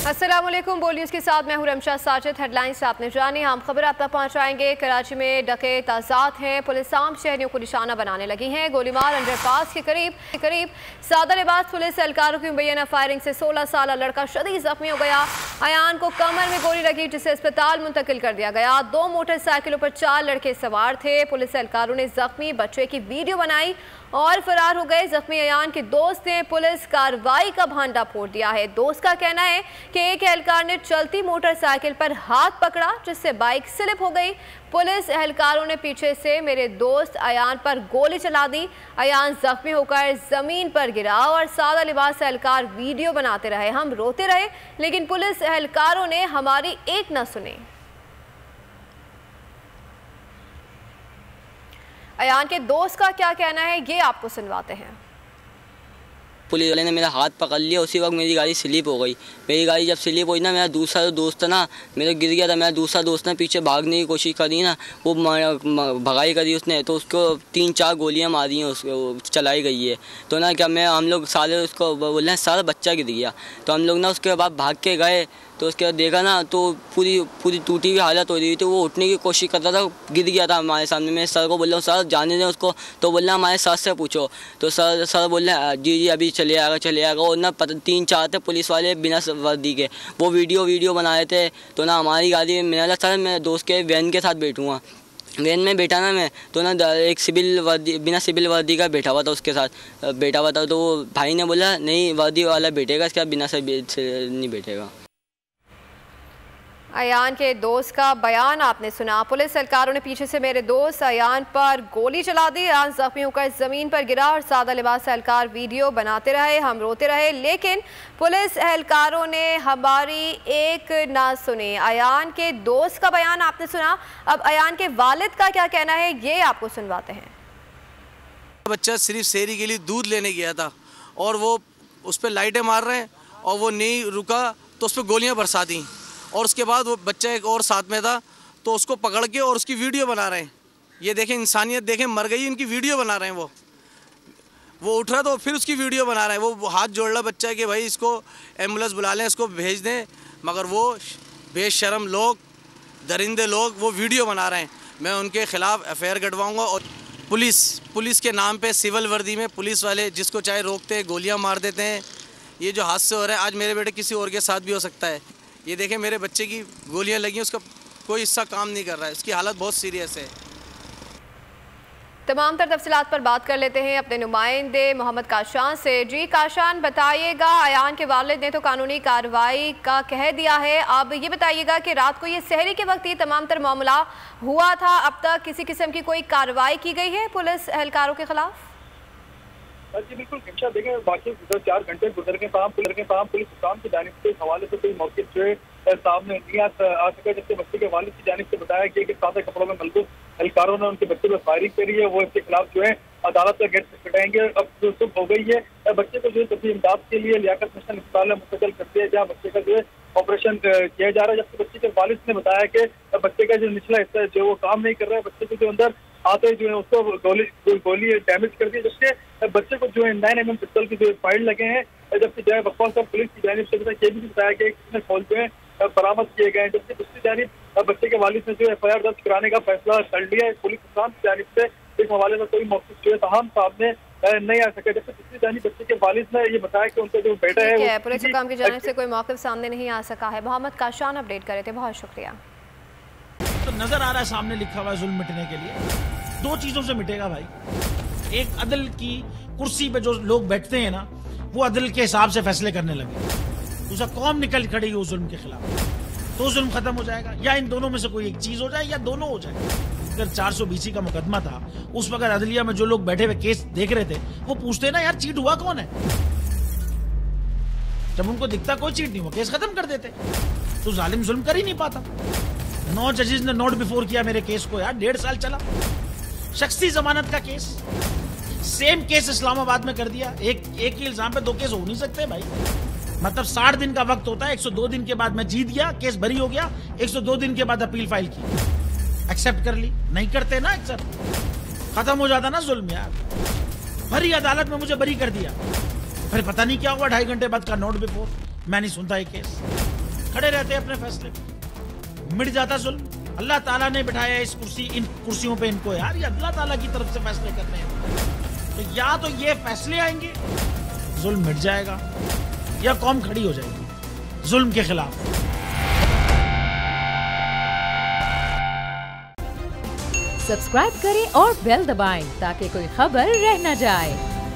अस्सलामुअलैकुम। बोल न्यूज़ के साथ मैं हूं रमशा साजिद। हेडलाइंस आपने जानी, हम खबर आप तक पहुंचाएंगे। कराची में डकैत आज़ाद हैं, पुलिस आम शहरियों को निशाना बनाने लगी है। गोलीमार अंडरपास के करीब सादा लिबास पुलिस एहलकारों की मुबैना फायरिंग से 16 साल लड़का शदीद जख्मी हो गया। अयान को कमर में गोली लगी जिसे अस्पताल मुंतकिल कर दिया गया। 2 मोटरसाइकिलों पर 4 लड़के सवार थे। पुलिस एहलकारों ने जख्मी बच्चे की वीडियो बनाई और फरार हो गए। जख्मी अयान के दोस्त ने पुलिस कार्रवाई का भांडा फोड़ दिया है। दोस्त का कहना है कि एक एहलकार ने चलती मोटरसाइकिल पर हाथ पकड़ा जिससे बाइक स्लिप हो गई। पुलिस एहलकारों ने पीछे से मेरे दोस्त अयान पर गोली चला दी। अयान जख्मी होकर जमीन पर गिरा और सादा लिबास एहलकार वीडियो बनाते रहे। हम रोते रहे लेकिन पुलिस एहलकारों ने हमारी एक न सुनी। अयान के दोस्त का क्या कहना है ये आपको सुनवाते हैं। पुलिस वाले ने मेरा हाथ पकड़ लिया, उसी वक्त मेरी गाड़ी स्लिप हो गई। मेरी गाड़ी जब स्लिप हुई ना, मेरा दूसरा जो दोस्त था ना, मेरा गिर गया था। मेरा दूसरा दोस्त ने पीछे भागने की कोशिश करी ना, वो भगाई करी उसने, तो उसको 3-4 गोलियां मारी हैं, उसको चलाई गई है। तो ना क्या हम लोग सारे उसको बोल रहे हैं सारा बच्चा गिर गया। तो हम लोग ना उसके बाद भाग के गए, तो उसके बाद देखा ना तो पूरी टूटी हुई हालत हो रही थी। वो उठने की कोशिश करता था, गिर गया था हमारे सामने। मैं सर को बोल रहा हूँ सर जाने दें उसको, तो बोल रहा हमारे सर से पूछो। तो सर बोल रहे जी अभी चले आएगा। और ना 3-4 थे पुलिस वाले बिना वर्दी के, वो वीडियो बना रहे थे। तो ना हमारी गाड़ी में मैंने सर मैं दोस्त के वैन के साथ बैठूँगा, वैन में बैठा ना मैं, तो ना एक बिना सिविल वर्दी का बैठा हुआ था, उसके साथ बैठा हुआ था। तो वो भाई ने बोला नहीं वर्दी वाला बैठेगा, इसके बाद बिना सिविल से नहीं बैठेगा। अयान के दोस्त का बयान आपने सुना। पुलिस एहलकारों ने पीछे से मेरे दोस्त अयान पर गोली चला दी। अयान जख्मी होकर जमीन पर गिरा और सादा लिबास एहलकार वीडियो बनाते रहे। हम रोते रहे लेकिन पुलिस एहलकारों ने हमारी एक ना सुनी। अयान के दोस्त का बयान आपने सुना। अब अयान के वालिद का क्या कहना है ये आपको सुनवाते हैं। बच्चा सिर्फ शेरी के लिए दूध लेने गया था और वो उस पर लाइटें मार रहे हैं और वो नहीं रुका तो उस पर गोलियाँ बरसा दी। और उसके बाद वो बच्चा एक और साथ में था, तो उसको पकड़ के और उसकी वीडियो बना रहे हैं। ये देखें इंसानियत, देखें मर गई, इनकी वीडियो बना रहे हैं। वो उठ रहा तो फिर उसकी वीडियो बना रहे हैं। वो हाथ जोड़ रहा बच्चा कि भाई इसको एम्बुलेंस बुला लें, इसको भेज दें, मगर वो बेशरम लोग, दरिंदे लोग वो वीडियो बना रहे हैं। मैं उनके खिलाफ FIR कटवाऊँगा। और पुलिस के नाम पर सिविल वर्दी में पुलिस वाले जिसको चाहे रोकते हैं, गोलियाँ मार देते हैं। ये जो हादसे हो रहे हैं आज मेरे बेटे किसी और के साथ भी हो सकता है। ये देखें मेरे बच्चे की गोलियां लगी, उसका कोई हिस्सा काम नहीं कर रहा है, उसकी हालत बहुत सीरियस है। तमाम तर तफसीलात पर बात कर लेते हैं अपने नुमाइंदे मोहम्मद काशान से। जी काशान बताइएगा, अयान के वालिद ने तो कानूनी कार्रवाई का कह दिया है। अब ये बताइएगा कि रात को ये सहरी के वक्त ही तमाम तर मामला हुआ था, अब तक किसी किस्म की कोई कार्रवाई की गई है पुलिस एहलकारों के खिलाफ? जी बिल्कुल रिक्शा देखें, बाकी 4 घंटे गुजर के तमाम पुलिस काम की जानिब से इस हवाले से कोई मौके जो है सामने नहीं आ सका। जबकि बच्चे के वालिद की जानिब से बताया गया कि सादे कपड़ों में मलबूस एहलकारों ने उनके बच्चे पर फायरिंग करी है। वो इसके खिलाफ जो है अदालत का गेट पिटाएंगे। अब जो सुबह हो गई है, बच्चे को जो है तबी इमदाद के लिए लियाकत मिशन अस्पताल में मुंतकिल करते हैं, जहाँ बच्चे का जो है ऑपरेशन किया जा रहा है। जबकि बच्चे के वालिद ने बताया कि बच्चे का जो निचला हिस्सा है जो वो काम नहीं कर रहा है, बच्चे को जो अंदर आते जो है उसको गोली डैमेज कर दी। जबकि बच्चे को जो है 9mm पिस्तौल की जो फाइल लगे हैं। जबकि जो है बकवास पुलिस की जानिब से ये भी बताया गया कि फौज जो है बरामद किए गए हैं। जबकि दूसरी जानिब बच्चे के वालिद ने जो FIR दर्ज कराने का फैसला कर लिया है। पुलिस की जानिब से इस हवाले से कोई मौक़िफ़ जो है तमाम सामने नहीं आ सके। जबकि दूसरी जानिब बच्चे के वालिद ने ये बताया कि उनका जो बेटा है पुलिस हुकाम की जानिब से कोई मौक़िफ़ सामने नहीं आ सका है। मोहम्मद काशान अपडेट करे थे, बहुत शुक्रिया। तो नजर आ रहा है सामने लिखा हुआ है जुल्म मिटने के लिए 2 चीजों से मिटेगा भाई। एक अदल की कुर्सी पे जो लोग बैठते हैं ना, वो अदल के हिसाब से फैसले करने लगे। दूसरा कौम निकल खड़ेगी उस जुल्म के खिलाफ, तो जुल्म खत्म हो जाएगा। या इन दोनों में से कोई एक चीज हो जाए या दोनों हो जाए। अगर 420 का मुकदमा था, उस वक्त अदलिया में जो लोग बैठे हुए केस देख रहे थे वो पूछते ना यार चीट हुआ कौन है। जब उनको दिखता कोई चीट नहीं हुआ, केस खत्म कर देते। तो जालिम जुल्म कर ही नहीं पाता। 9 जजेस ने नोट बिफोर किया मेरे केस को यार, 1.5 साल चला। शख्सी जमानत का केस, सेम केस इस्लामाबाद में कर दिया। एक ही इल्जाम पे 2 केस हो नहीं सकते भाई। मतलब 60 दिन का वक्त होता है। 102 दिन के बाद मैं जीत गया, केस बरी हो गया। 102 दिन के बाद अपील फाइल की, एक्सेप्ट कर ली। नहीं करते ना एक्सेप्ट, खत्म हो जाता ना जुल्म यार। भरी अदालत में मुझे बरी कर दिया, फिर पता नहीं क्या हुआ 2.5 घंटे बाद का नोट बिफोर। मैं नहीं सुनता ये केस। खड़े रहते अपने फैसले पे, मिट जाता जुल्म। अल्लाह ताला ने बिठाया इन कुर्सियों पे इनको यार, ये अल्लाह ताला की तरफ से फैसले करने हैं। तो या तो ये फैसले आएंगे, जुल्म मिट जाएगा, या कौम खड़ी हो जाएगी जुल्म के खिलाफ। सब्सक्राइब करें और बेल दबाएं ताकि कोई खबर रह न जाए।